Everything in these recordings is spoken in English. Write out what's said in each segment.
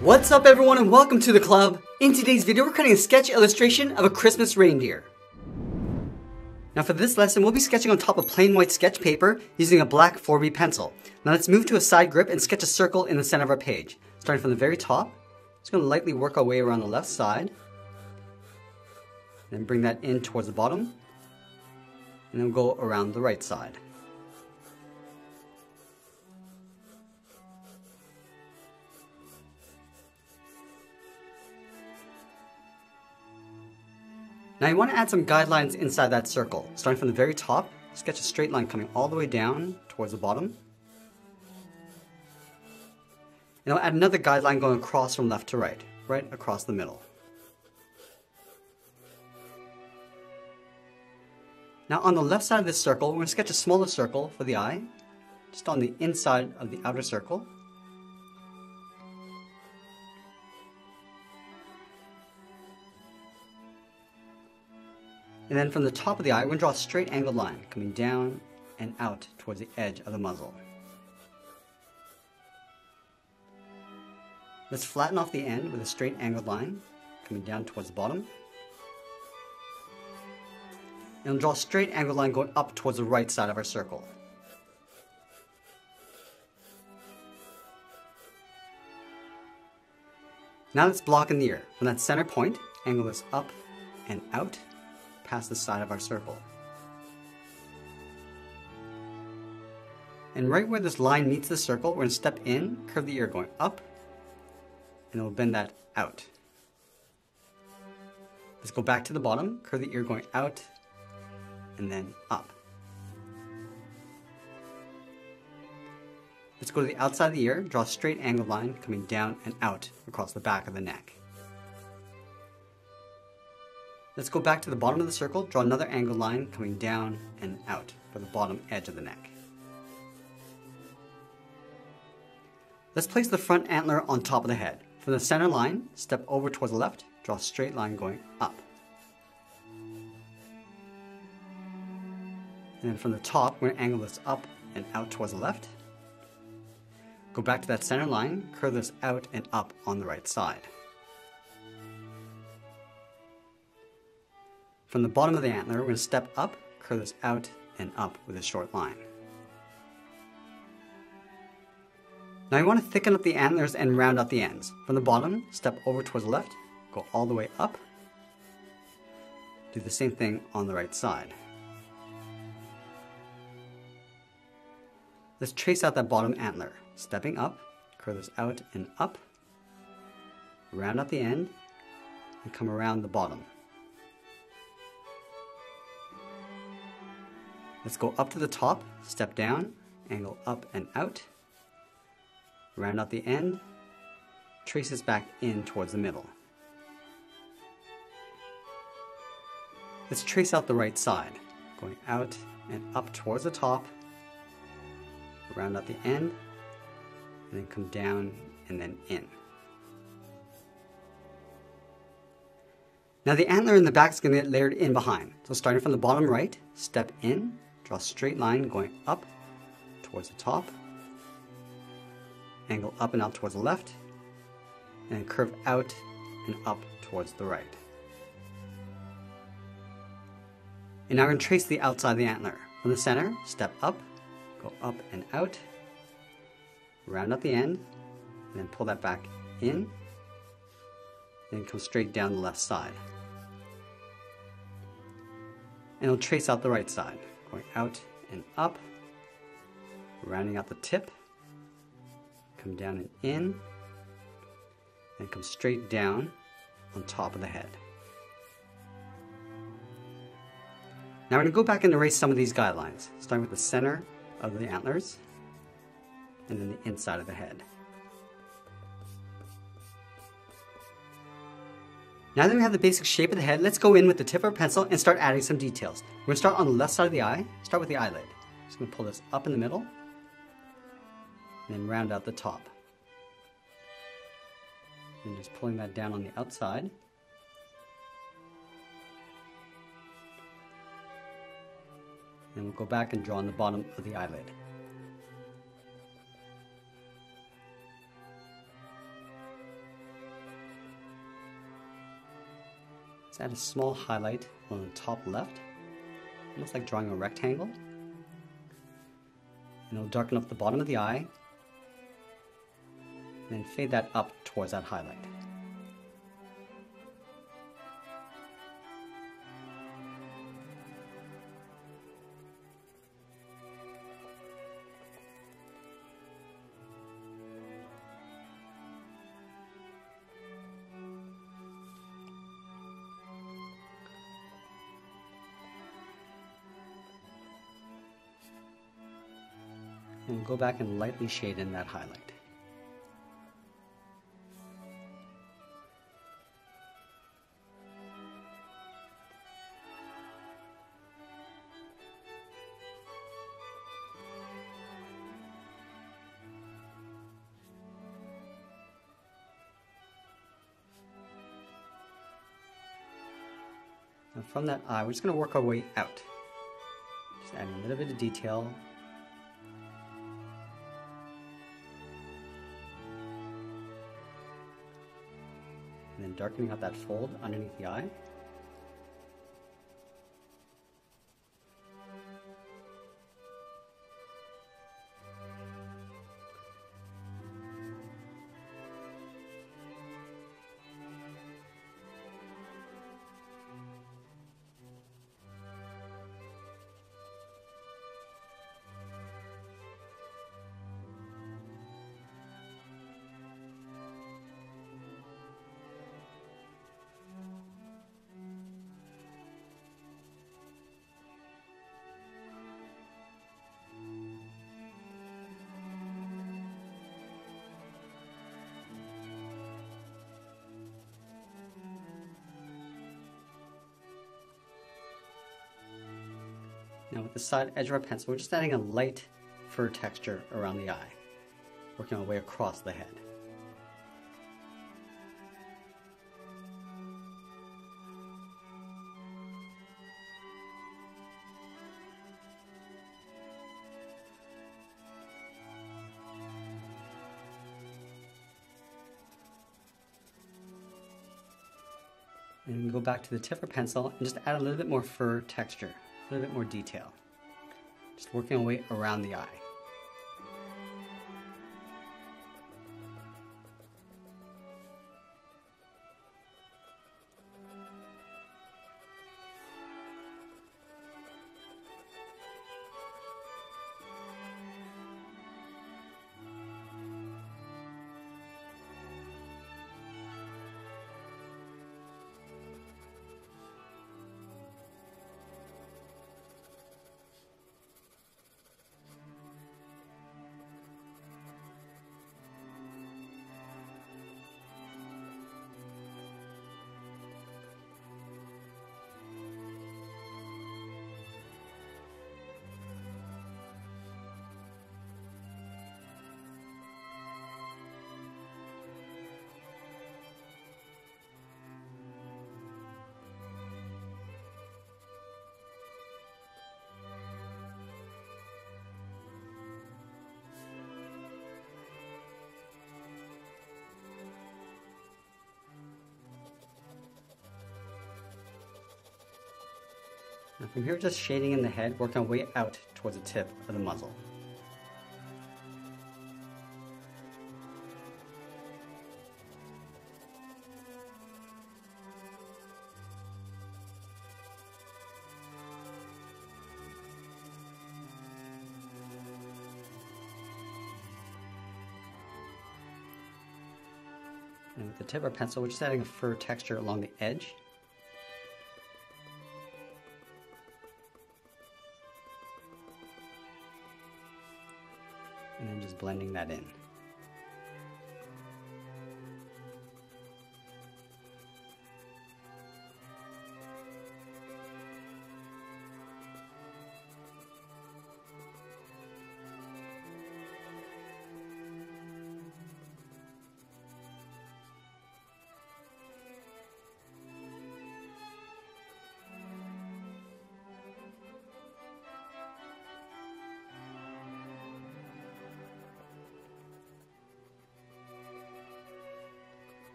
What's up everyone and welcome to the club. In today's video we're creating a sketch illustration of a Christmas reindeer. Now for this lesson we'll be sketching on top of plain white sketch paper using a black 4B pencil. Now let's move to a side grip and sketch a circle in the center of our page. Starting from the very top, just going to lightly work our way around the left side. Then bring that in towards the bottom. And then we'll go around the right side. Now you want to add some guidelines inside that circle. Starting from the very top, sketch a straight line coming all the way down towards the bottom. And I'll add another guideline going across from left to right, right across the middle. Now on the left side of this circle, we're going to sketch a smaller circle for the eye, just on the inside of the outer circle. And then from the top of the eye, we're going to draw a straight angled line coming down and out towards the edge of the muzzle. Let's flatten off the end with a straight angled line coming down towards the bottom. And we'll draw a straight angled line going up towards the right side of our circle. Now let's block in the ear. From that center point, angle this up and out past the side of our circle. And right where this line meets the circle, we're going to step in, curve the ear going up, and we'll bend that out. Let's go back to the bottom, curve the ear going out, and then up. Let's go to the outside of the ear, draw a straight angled line coming down and out across the back of the neck. Let's go back to the bottom of the circle, draw another angled line coming down and out for the bottom edge of the neck. Let's place the front antler on top of the head. From the center line, step over towards the left, draw a straight line going up. And then from the top, we're going to angle this up and out towards the left. Go back to that center line, curve this out and up on the right side. From the bottom of the antler, we're going to step up, curve this out and up with a short line. Now you want to thicken up the antlers and round out the ends. From the bottom, step over towards the left, go all the way up. Do the same thing on the right side. Let's trace out that bottom antler. Stepping up, curve this out and up, round out the end, and come around the bottom. Let's go up to the top, step down, angle up and out, round out the end, trace this back in towards the middle. Let's trace out the right side, going out and up towards the top, round out the end, and then come down and then in. Now the antler in the back is going to get layered in behind. So starting from the bottom right, step in, draw a straight line going up towards the top, angle up and out towards the left, and curve out and up towards the right. And now we're going to trace the outside of the antler. From the center, step up, go up and out, round out the end, and then pull that back in, and come straight down the left side. And we'll trace out the right side, going out and up, rounding out the tip, come down and in, and come straight down on top of the head. Now we're going to go back and erase some of these guidelines, starting with the center of the antlers, and then the inside of the head. Now that we have the basic shape of the head, let's go in with the tip of our pencil and start adding some details. We're going to start on the left side of the eye, start with the eyelid. Just going to pull this up in the middle, and then round out the top. And just pulling that down on the outside. And we'll go back and draw on the bottom of the eyelid. Let's add a small highlight on the top left, almost like drawing a rectangle. And it'll darken up the bottom of the eye, and then fade that up towards that highlight. And go back and lightly shade in that highlight. Now from that eye, we're just going to work our way out. Just adding a little bit of detail. And then darkening out that fold underneath the eye. Now with the side edge of our pencil, we're just adding a light fur texture around the eye, working our way across the head. And we go back to the tip of our pencil and just add a little bit more fur texture, a little bit more detail. Just working our way around the eye. Now from here, just shading in the head, working our way out towards the tip of the muzzle. And with the tip of our pencil, we're just adding a fur texture along the edge. And then just blending that in.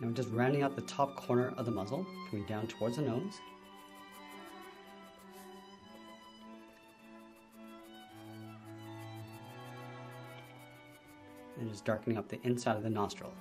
Now we're just rounding out the top corner of the muzzle, coming down towards the nose. And just darkening up the inside of the nostril.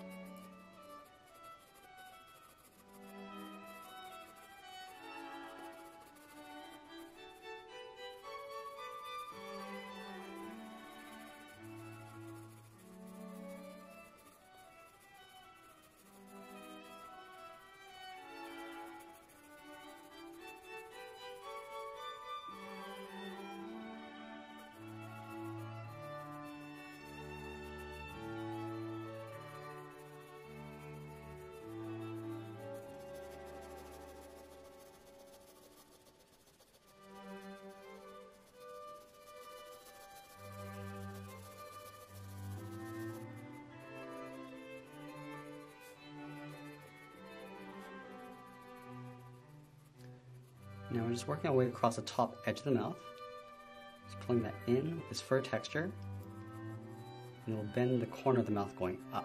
Now we're just working our way across the top edge of the mouth. Just pulling that in with this fur texture. And we'll bend the corner of the mouth going up.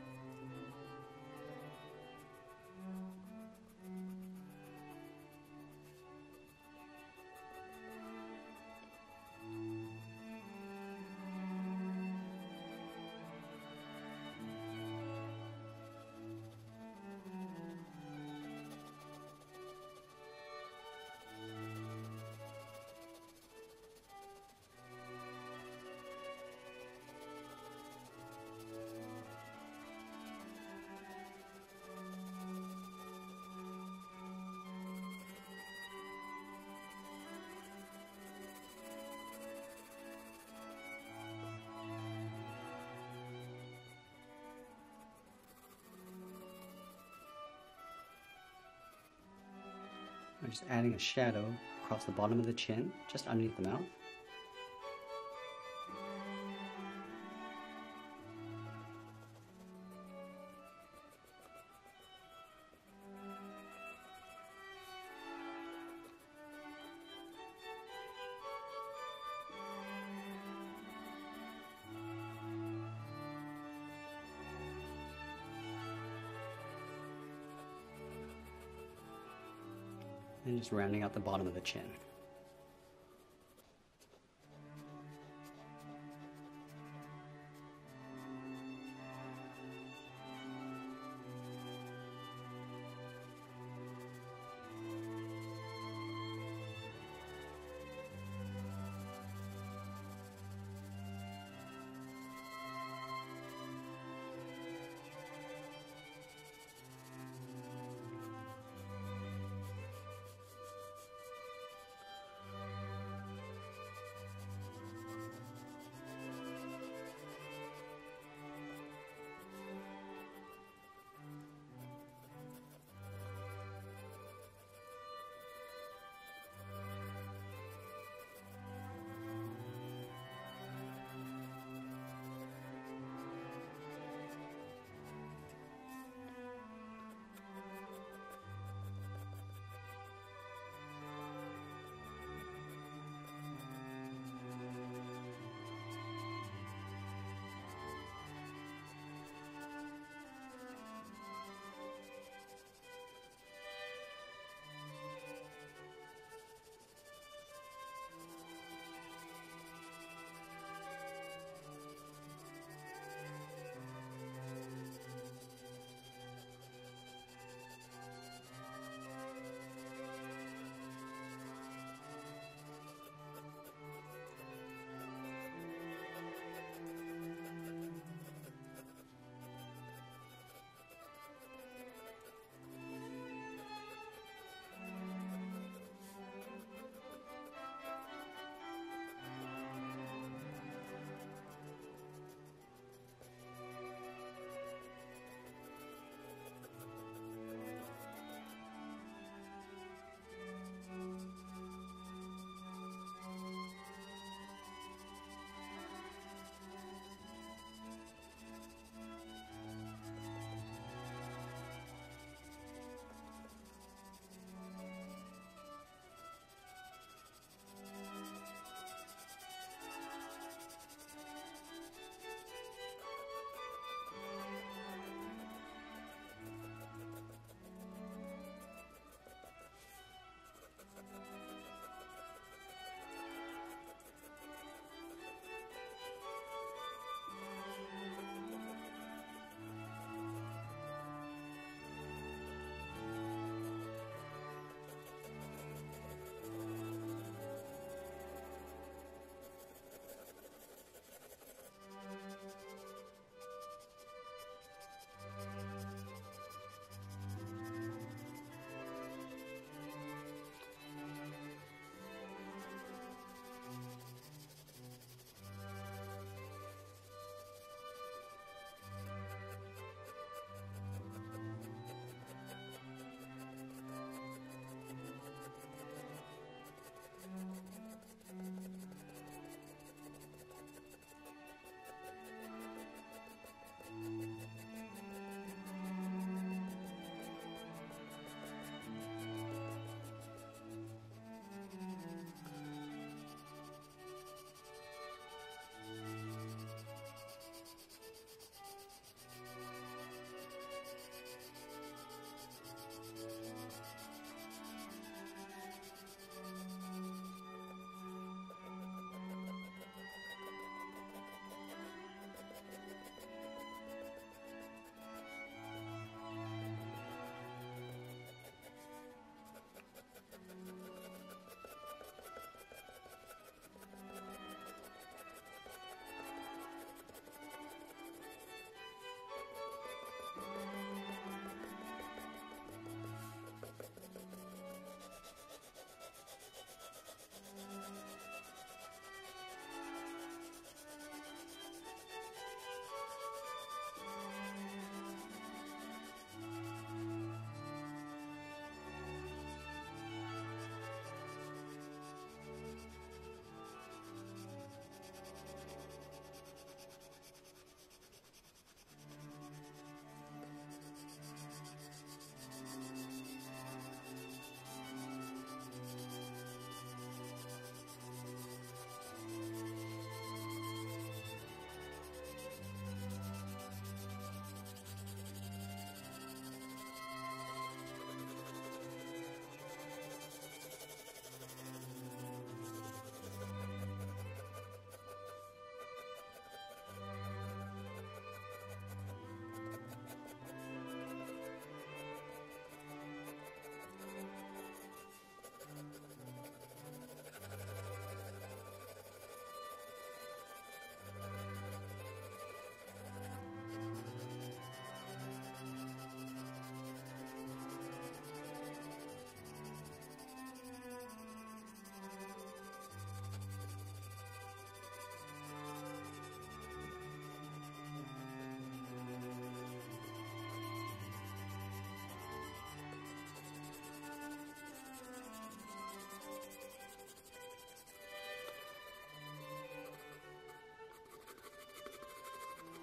I'm just adding a shadow across the bottom of the chin, just underneath the mouth. And just rounding out the bottom of the chin.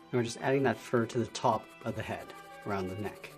And we're just adding that fur to the top of the head, around the neck.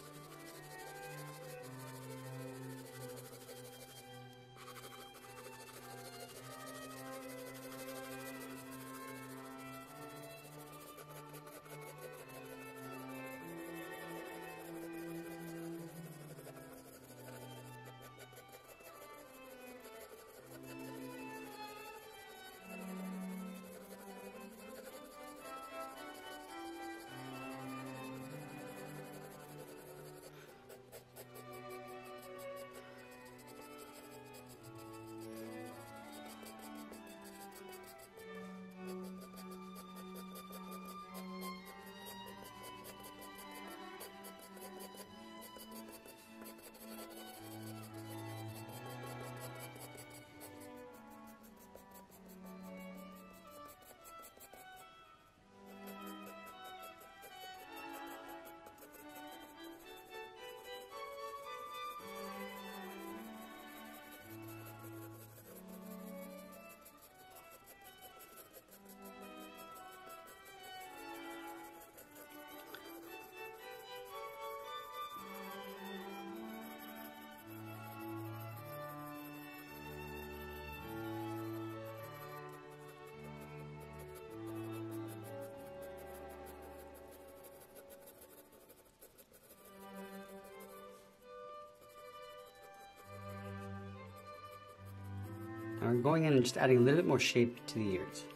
Now we're going in and just adding a little bit more shape to the ears.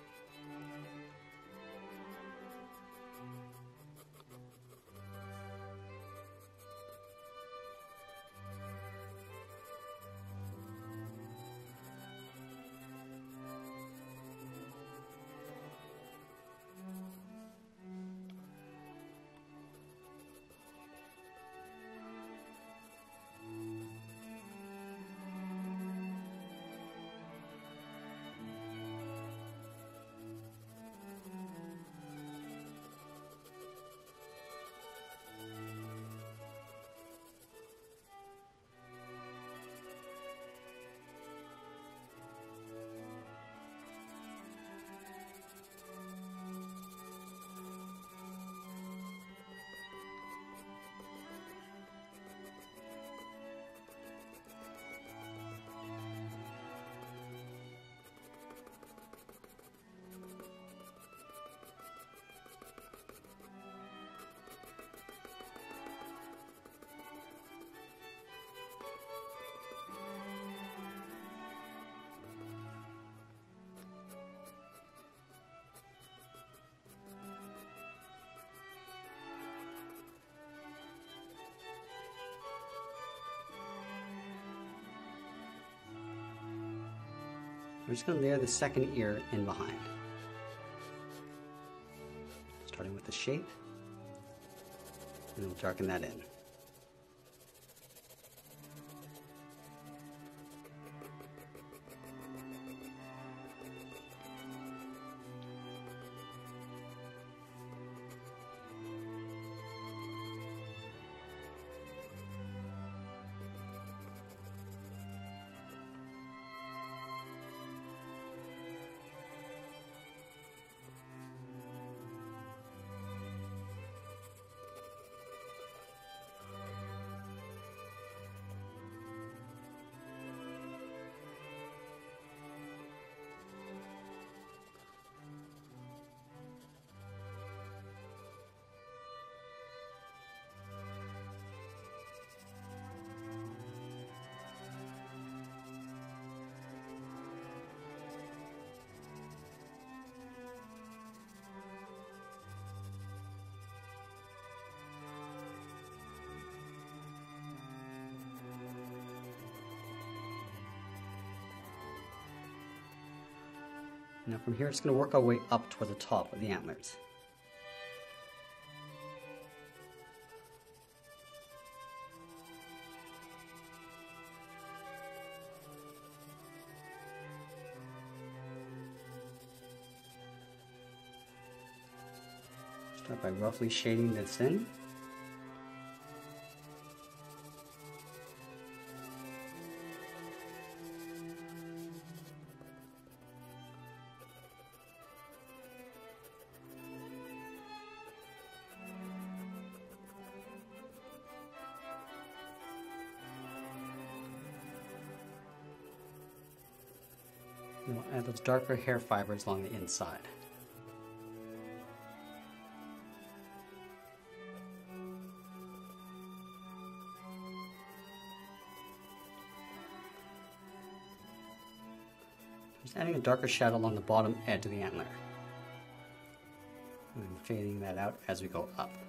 We're just going to layer the second ear in behind. Starting with the shape, and we'll darken that in. Now from here, it's going to work our way up toward the top of the antlers. Start by roughly shading this in. And we'll add those darker hair fibers along the inside. Just adding a darker shadow along the bottom edge of the antler. And then fading that out as we go up.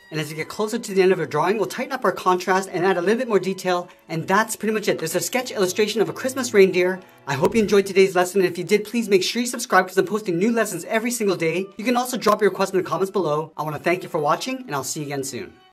And as we get closer to the end of our drawing, we'll tighten up our contrast and add a little bit more detail. And that's pretty much it. There's a sketch illustration of a Christmas reindeer. I hope you enjoyed today's lesson, and if you did, please make sure you subscribe because I'm posting new lessons every single day. You can also drop your requests in the comments below. I want to thank you for watching, and I'll see you again soon.